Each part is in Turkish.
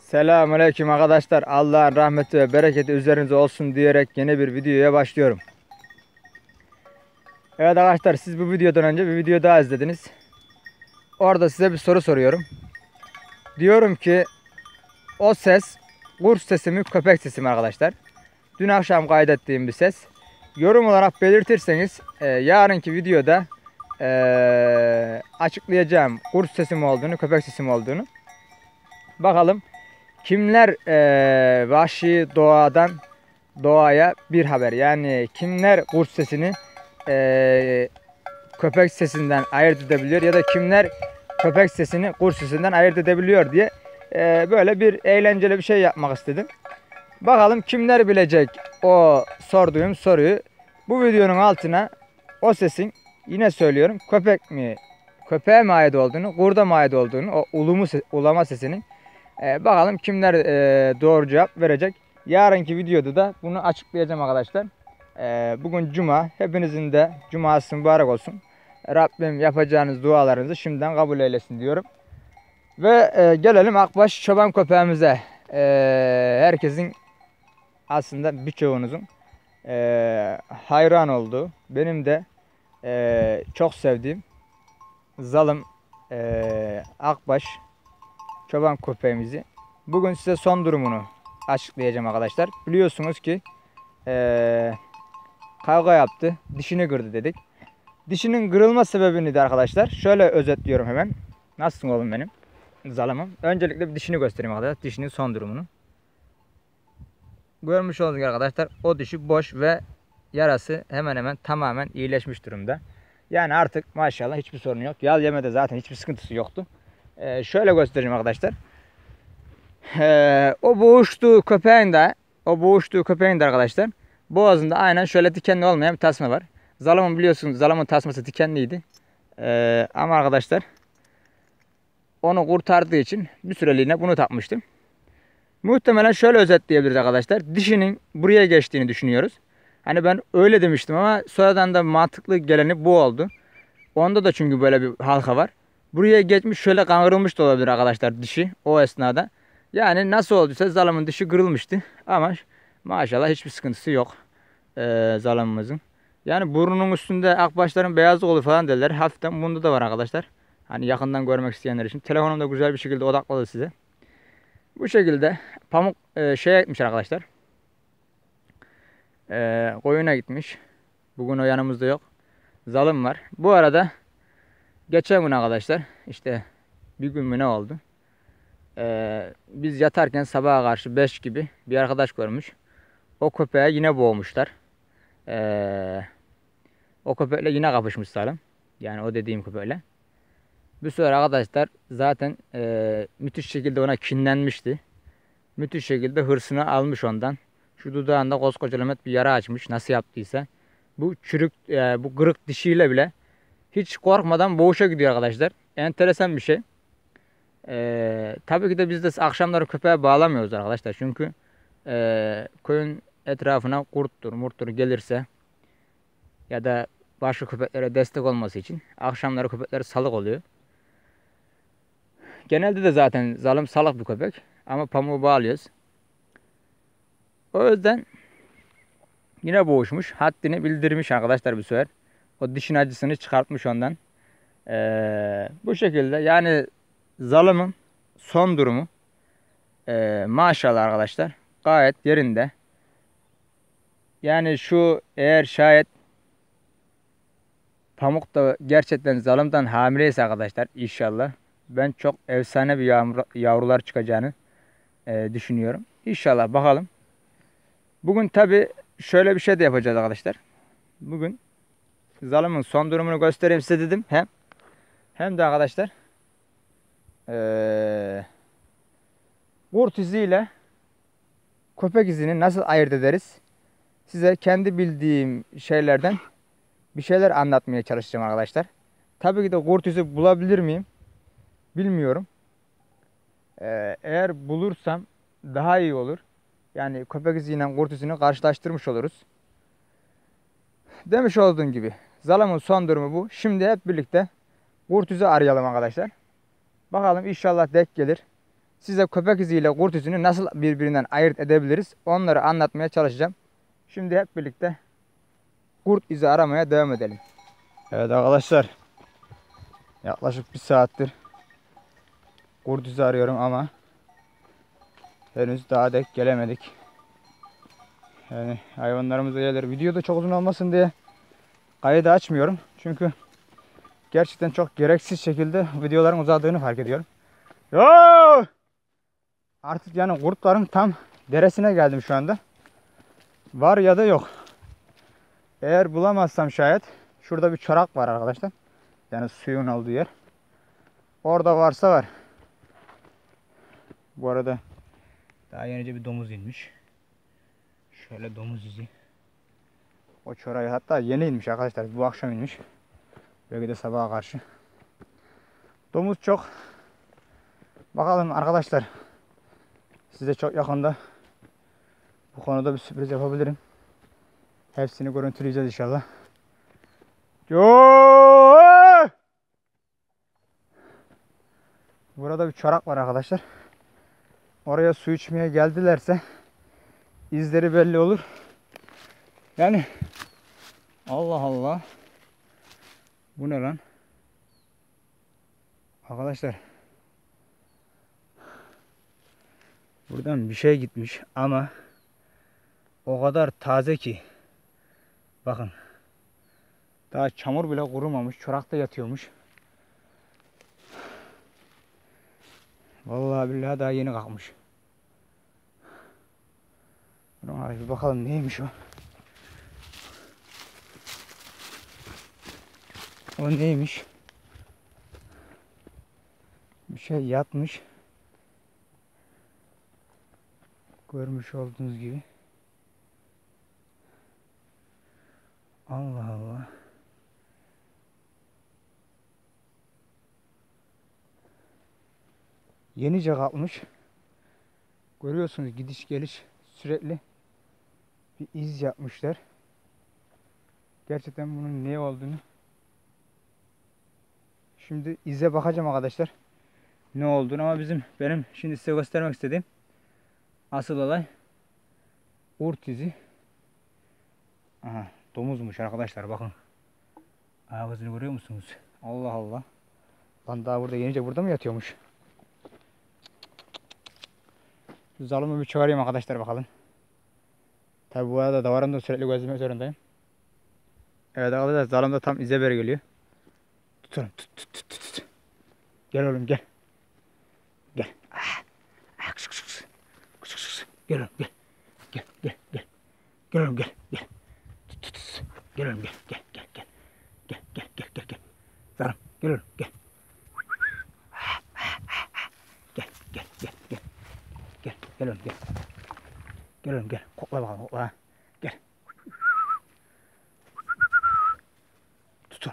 Selamünaleyküm arkadaşlar. Allah'ın rahmeti ve bereketi üzerinize olsun diyerek yeni bir videoya başlıyorum. Evet arkadaşlar, siz bu videodan önce bir video daha izlediniz. Orada size bir soru soruyorum. Diyorum ki o ses kurt sesi mi köpek sesi mi arkadaşlar? Dün akşam kaydettiğim bir ses. Yorum olarak belirtirseniz yarınki videoda açıklayacağım kurt sesi mi olduğunu köpek sesi mi olduğunu. Bakalım kimler vahşi doğadan doğaya bir haber, yani kimler kurt sesini köpek sesinden ayırt edebiliyor ya da kimler köpek sesini kurt sesinden ayırt edebiliyor diye böyle bir eğlenceli bir şey yapmak istedim. Bakalım kimler bilecek o sorduğum soruyu. Bu videonun altına o sesin, yine söylüyorum, köpek mi köpeğe mi ait olduğunu, kurda mı ait olduğunu, o ulama sesinin bakalım kimler doğru cevap verecek. Yarınki videoda da bunu açıklayacağım arkadaşlar. Bugün cuma. Hepinizin de cuması mübarek olsun. Rabbim yapacağınız dualarınızı şimdiden kabul eylesin diyorum. Ve gelelim Akbaş çoban köpeğimize. Herkesin, aslında birçoğunuzun hayran olduğu, benim de çok sevdiğim zalim Akbaş çoban köpeğimizi bugün size son durumunu açıklayacağım arkadaşlar. Biliyorsunuz ki kavga yaptı, dişini kırdı dedik. Dişinin kırılma sebebini de arkadaşlar şöyle özetliyorum hemen. Nasılsın oğlum benim? Zalimim. Öncelikle bir dişini göstereyim arkadaşlar. Dişinin son durumunu. Görmüş olduk arkadaşlar. O dişi boş ve yarası hemen hemen tamamen iyileşmiş durumda. Yani artık maşallah hiçbir sorun yok. Yal yemede zaten hiçbir sıkıntısı yoktu. Şöyle göstereyim arkadaşlar. O boğuştuğu köpeğin de arkadaşlar boğazında aynen şöyle dikenli olmayan bir tasma var. Zalamın, biliyorsunuz, zalamın tasması dikenliydi. Ama arkadaşlar onu kurtardığı için bir süreliğine bunu takmıştım. Muhtemelen şöyle özetleyebiliriz arkadaşlar. Dişinin buraya geçtiğini düşünüyoruz. Hani ben öyle demiştim ama sonradan da mantıklı geleni bu oldu. Onda da çünkü böyle bir halka var. Buraya geçmiş, şöyle kangırılmış da olabilir arkadaşlar dişi o esnada. Yani nasıl olduysa zalamın dişi kırılmıştı. Ama maşallah hiçbir sıkıntısı yok zalamımızın. Yani burnunun üstünde akbaşların beyazlık olur falan derler. Hafiften bunda da var arkadaşlar. Hani yakından görmek isteyenler için. Telefonum da güzel bir şekilde odakladı size. Bu şekilde pamuk şeye gitmiş arkadaşlar. Koyuna gitmiş. Bugün o yanımızda yok. Zalim var. Bu arada geçen gün arkadaşlar, işte bir gün mü ne oldu? Biz yatarken sabaha karşı 5 gibi bir arkadaş görmüş. O köpeğe yine boğmuşlar. O köpekle yine kapışmış Salim. Yani o dediğim köpekle. Bir süre arkadaşlar zaten müthiş şekilde ona kinlenmişti. Müthiş şekilde hırsını almış ondan. Şu dudağında koskoca bir yara açmış. Nasıl yaptıysa. Bu çürük, bu kırık dişiyle bile hiç korkmadan boğuşa gidiyor arkadaşlar. Enteresan bir şey. Tabii ki de biz de akşamları köpeğe bağlamıyoruz arkadaşlar. Çünkü köyün etrafına kurttur, murttur gelirse ya da başka köpeklere destek olması için akşamları köpekleri salık oluyor. Genelde de zaten zalim salak bir köpek ama pamuğu bağlıyoruz. O yüzden yine boğuşmuş. Haddini bildirmiş arkadaşlar bir sefer. O dişin acısını çıkartmış ondan. Bu şekilde yani zalimin son durumu maşallah arkadaşlar gayet yerinde. Yani şu, eğer şayet pamuk da gerçekten zalimden hamileyse arkadaşlar, inşallah ben çok efsane bir yavrular çıkacağını düşünüyorum. İnşallah bakalım. Bugün tabi şöyle bir şey de yapacağız arkadaşlar. Bugün zalimin son durumunu göstereyim size dedim. Hem de arkadaşlar kurt iziyle köpek izini nasıl ayırt ederiz? Size kendi bildiğim şeylerden bir şeyler anlatmaya çalışacağım arkadaşlar. Tabii ki de kurt izi bulabilir miyim? Bilmiyorum. Eğer bulursam daha iyi olur. Yani köpek iziyle kurt izini karşılaştırmış oluruz. Demiş olduğum gibi zalimin son durumu bu. Şimdi hep birlikte kurt izi arayalım arkadaşlar. Bakalım inşallah denk gelir. size köpek iziyle kurt izini nasıl birbirinden ayırt edebiliriz onları anlatmaya çalışacağım. Şimdi hep birlikte kurt izi aramaya devam edelim. Evet arkadaşlar, yaklaşık bir saattir kurt izi arıyorum ama henüz daha denk gelemedik. Yani hayvanlarımız da gelir. Videoda çok uzun olmasın diye kaydı açmıyorum. Çünkü gerçekten çok gereksiz şekilde videoların uzadığını fark ediyorum. Yoo! Artık yani kurtların tam deresine geldim şu anda. Var ya da yok. Eğer bulamazsam şayet şurada bir çorak var arkadaşlar. Yani suyun olduğu yer. Orada varsa var. Bu arada daha yenice bir domuz inmiş. Şöyle domuz izi. O çorağı hatta yeni inmiş arkadaşlar. Bu akşam inmiş. Belki de sabaha karşı. Domuz çok. Bakalım arkadaşlar. Size çok yakında bu konuda bir sürpriz yapabilirim. Hepsini görüntüleyeceğiz inşallah. Burada bir çorak var arkadaşlar. Oraya su içmeye geldilerse izleri belli olur. Yani Allah Allah. Bu ne lan? Arkadaşlar. Buradan bir şey gitmiş ama o kadar taze ki. Bakın. Daha çamur bile kurumamış. Çorakta yatıyormuş. Vallahi billahi daha yeni kalkmış. Bir bakalım neymiş o. O neymiş? Bir şey yatmış. Görmüş olduğunuz gibi. Allah Allah. Yenice kalkmış. Görüyorsunuz gidiş geliş sürekli bir iz yapmışlar. Gerçekten bunun ne olduğunu şimdi ize bakacağım arkadaşlar. Ne olduğunu ama benim şimdi size göstermek istediğim asıl olay kurt izi. Aha, domuzmuş arkadaşlar bakın. Ayak izini görüyor musunuz? Allah Allah. Lan daha burada yenice burada mı yatıyormuş? Şu zalımı bir çağırayım arkadaşlar bakalım. Tabi bu arada davarımda sürekli gözlemek zorundayım. Evet arkadaşlar zalım da tam ize beri geliyor. Tutalım tut. Gel oğlum gel. Gel. Gel oğlum gel. Gel. Gel oğlum gel. Tut. Gel oğlum gel. Gel. Zalım gel oğlum gel. Gel oğlum gel. Gel oğlum gel. Kokla bakalım kokla. Gel. Tut.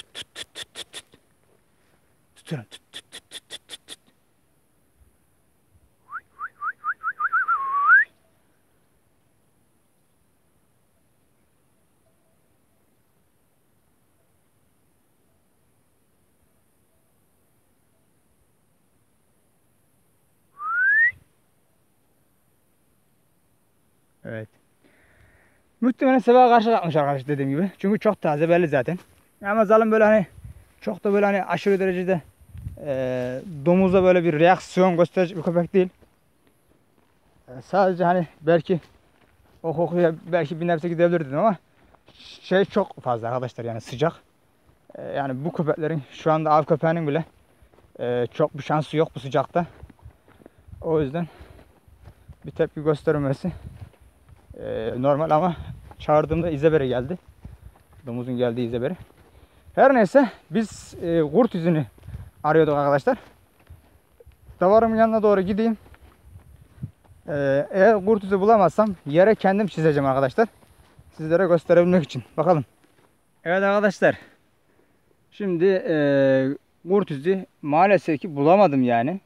Evet. Muhtemelen sabaha karşı kalkmış arkadaşlar dediğim gibi. Çünkü çok taze belli zaten. Ama zalım böyle hani çok da böyle hani aşırı derecede domuzda böyle bir reaksiyon gösterecek bir köpek değil. Sadece hani belki o kokuya belki bir nebze gidebilir dedim ama şey çok fazla arkadaşlar yani sıcak. Yani bu köpeklerin şu anda av köpeğinin bile çok bir şansı yok bu sıcakta. O yüzden bir tepki göstermesi normal ama çağırdığımda izebere geldi. Domuzun geldiği izebere. Her neyse biz kurt izini arıyorduk arkadaşlar. Davarımın yanına doğru gideyim. Eğer kurt izi bulamazsam yere kendim çizeceğim arkadaşlar. Sizlere gösterebilmek için. Bakalım. Evet arkadaşlar. Şimdi kurt izi maalesef ki bulamadım yani.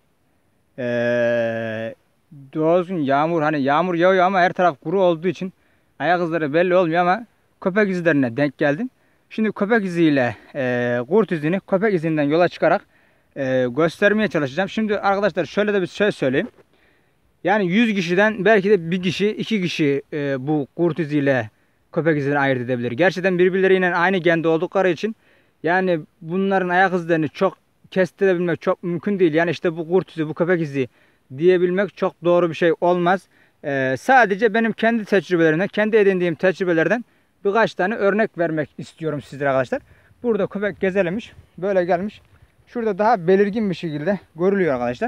Doğrusu yağmur hani yağmur yağıyor ama her taraf kuru olduğu için ayak izleri belli olmuyor ama köpek izlerine denk geldim. Şimdi köpek iziyle kurt izini köpek izinden yola çıkarak göstermeye çalışacağım. Şimdi arkadaşlar şöyle de bir şey söyleyeyim. Yani 100 kişiden belki de bir kişi, iki kişi bu kurt iziyle köpek izini ayırt edebilir. Gerçekten birbirleriyle aynı gende oldukları için yani bunların ayak izlerini çok kestirebilmek çok mümkün değil. Yani işte bu kurt izi, bu köpek izi diyebilmek çok doğru bir şey olmaz. Sadece benim kendi tecrübelerimden, kendi edindiğim tecrübelerden birkaç tane örnek vermek istiyorum sizlere arkadaşlar. Burada köpek gezelemiş, böyle gelmiş. Şurada daha belirgin bir şekilde görülüyor arkadaşlar.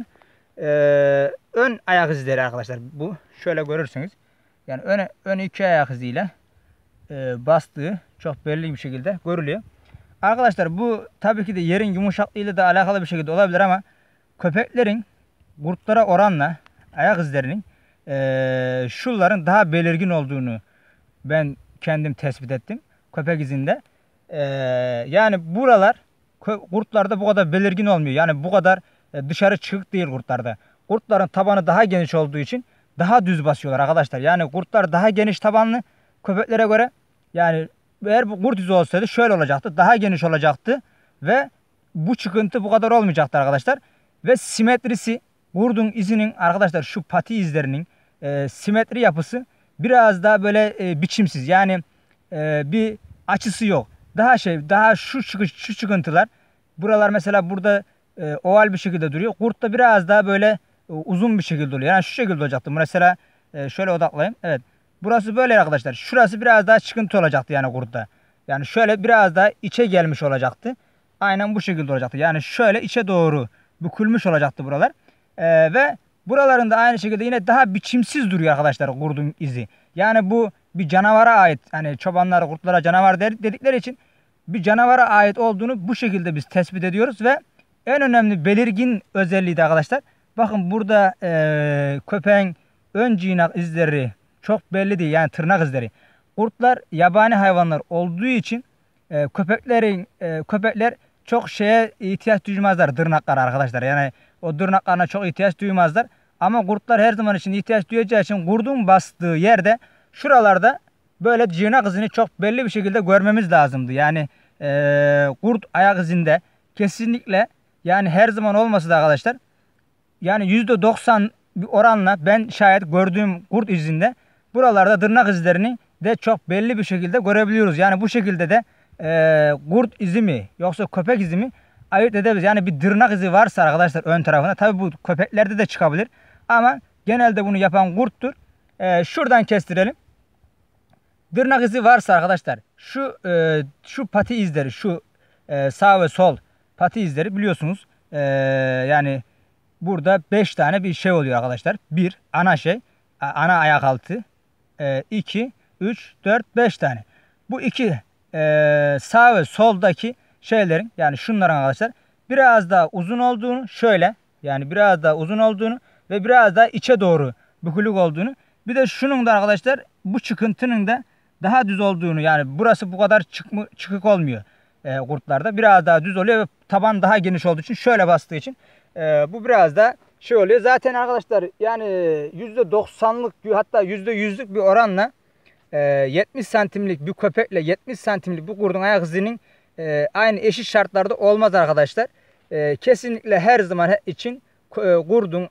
Ön ayak izleri arkadaşlar bu. Şöyle görürsünüz. Yani ön iki ayak iziyle bastığı çok belli bir şekilde görülüyor. Arkadaşlar bu tabii ki de yerin yumuşaklığıyla da alakalı bir şekilde olabilir ama köpeklerin kurtlara oranla ayak izlerinin şunların daha belirgin olduğunu ben kendim tespit ettim. Köpek izinde. Yani buralar kurtlarda bu kadar belirgin olmuyor. Yani bu kadar dışarı çıkık değil kurtlarda. Kurtların tabanı daha geniş olduğu için daha düz basıyorlar arkadaşlar. Yani kurtlar daha geniş tabanlı köpeklere göre. Yani eğer bu kurt izi olsaydı şöyle olacaktı. Daha geniş olacaktı ve bu çıkıntı bu kadar olmayacaktı arkadaşlar. Ve simetrisi kurdun izinin arkadaşlar şu pati izlerinin simetri yapısı biraz daha böyle biçimsiz. Yani bir açısı yok. Daha şu çıkıntılar. Buralar mesela burada oval bir şekilde duruyor. Kurtta biraz daha böyle uzun bir şekilde oluyor. Yani şu şekilde olacaktı. Mesela şöyle odaklayayım. Evet. Burası böyle arkadaşlar. Şurası biraz daha çıkıntı olacaktı yani kurtta. Yani şöyle biraz daha içe gelmiş olacaktı. Aynen bu şekilde olacaktı. Yani şöyle içe doğru bükülmüş olacaktı buralar. Ve buraların da aynı şekilde yine daha biçimsiz duruyor arkadaşlar kurdun izi. Yani bu bir canavara ait. Hani çobanlar kurtlara canavar dedikleri için bir canavara ait olduğunu bu şekilde biz tespit ediyoruz ve en önemli belirgin özelliği de arkadaşlar. Bakın burada köpeğin ön cinak izleri çok belli değil. Yani tırnak izleri. Kurtlar yabani hayvanlar olduğu için köpekler çok şeye ihtiyaç duymazlar, tırnaklara arkadaşlar. Yani o tırnaklarına çok ihtiyaç duymazlar. Ama kurtlar her zaman için ihtiyaç duyacağı için kurdun bastığı yerde şuralarda böyle cinak izini çok belli bir şekilde görmemiz lazımdı. Yani kurt ayak izinde kesinlikle yani her zaman olmasa da arkadaşlar yani %90 bir oranla ben şayet gördüğüm kurt izinde buralarda tırnak izlerini de çok belli bir şekilde görebiliyoruz. Yani bu şekilde de kurt izi mi yoksa köpek izi mi ayırt edebiliriz. Yani bir tırnak izi varsa arkadaşlar ön tarafında tabi bu köpeklerde de çıkabilir ama genelde bunu yapan kurttur. Şuradan kestirelim. Tırnak izi varsa arkadaşlar şu pati izleri şu sağ ve sol pati izleri biliyorsunuz yani burada 5 tane bir şey oluyor arkadaşlar. Bir ana şey ana ayak altı 2 3 4 5 tane. Bu iki sağ ve soldaki şeylerin yani şunların arkadaşlar biraz daha uzun olduğunu şöyle yani biraz daha uzun olduğunu ve biraz daha içe doğru bükülük olduğunu bir de şunun da arkadaşlar bu çıkıntının da daha düz olduğunu yani burası bu kadar çıkık olmuyor kurtlarda biraz daha düz oluyor ve taban daha geniş olduğu için şöyle bastığı için bu biraz da şey oluyor. Zaten arkadaşlar yani %90'lık hatta %100'lük bir oranla 70 santimlik bir köpekle 70 santimlik bu kurdun ayak izinin aynı eşit şartlarda olmaz arkadaşlar. Kesinlikle her zaman için kurdun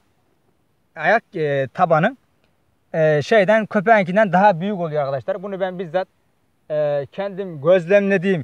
ayak tabanı köpeğinkinden daha büyük oluyor arkadaşlar. Bunu ben bizzat kendim gözlemlediğim,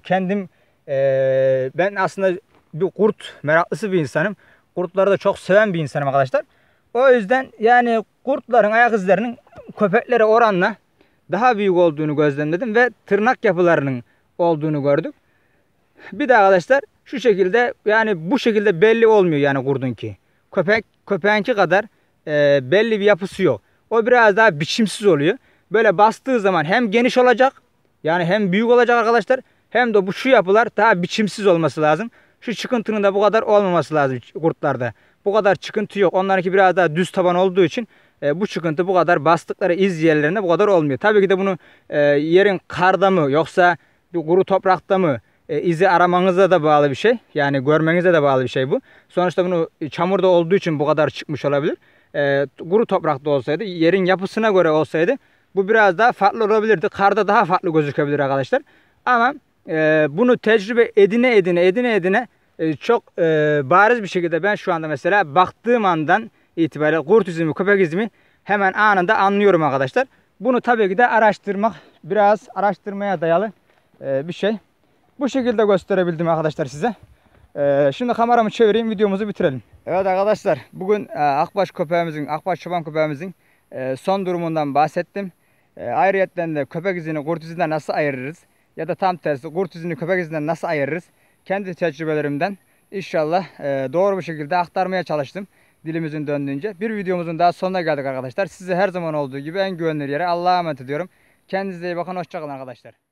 ben aslında bir kurt meraklısı bir insanım. Kurtları da çok seven bir insanım arkadaşlar. O yüzden yani kurtların ayak izlerinin köpeklere oranla daha büyük olduğunu gözlemledim ve tırnak yapılarının olduğunu gördük. Bir de arkadaşlar şu şekilde yani bu şekilde belli olmuyor yani kurdunki. Köpeğinki kadar belli bir yapısı yok. O biraz daha biçimsiz oluyor. Böyle bastığı zaman hem geniş olacak yani hem büyük olacak arkadaşlar hem de şu yapılar daha biçimsiz olması lazım. Şu çıkıntının da bu kadar olmaması lazım kurtlarda. Bu kadar çıkıntı yok. Onlarınki biraz daha düz taban olduğu için bu çıkıntı bu kadar bastıkları iz yerlerinde bu kadar olmuyor. Tabii ki de bunu yerin karda mı yoksa bir kuru toprakta mı izi aramanıza da bağlı bir şey. Yani görmenize de bağlı bir şey bu. Sonuçta bunu çamurda olduğu için bu kadar çıkmış olabilir. Kuru toprakta olsaydı yerin yapısına göre olsaydı bu biraz daha farklı olabilirdi. Karda daha farklı gözükebilir arkadaşlar. Ama bunu tecrübe edine çok bariz bir şekilde ben şu anda mesela baktığım andan itibaren kurt izimi, köpek izimi hemen anında anlıyorum arkadaşlar. Bunu tabii ki de araştırmak, biraz araştırmaya dayalı bir şey. Bu şekilde gösterebildim arkadaşlar size. Şimdi kameramı çevireyim, videomuzu bitirelim. Evet arkadaşlar, bugün akbaş köpeğimizin, akbaş çoban köpeğimizin son durumundan bahsettim. Ayrıyetten de köpek izini kurt izinden nasıl ayırırız? Ya da tam tersi kurt izini köpek izinden nasıl ayırırız? Kendi tecrübelerimden inşallah doğru bir şekilde aktarmaya çalıştım. Dilimizin döndüğünce. Bir videomuzun daha sonuna geldik arkadaşlar. Size her zaman olduğu gibi en güvenilir yere Allah'a emanet ediyorum. Kendinize iyi bakın. Hoşçakalın arkadaşlar.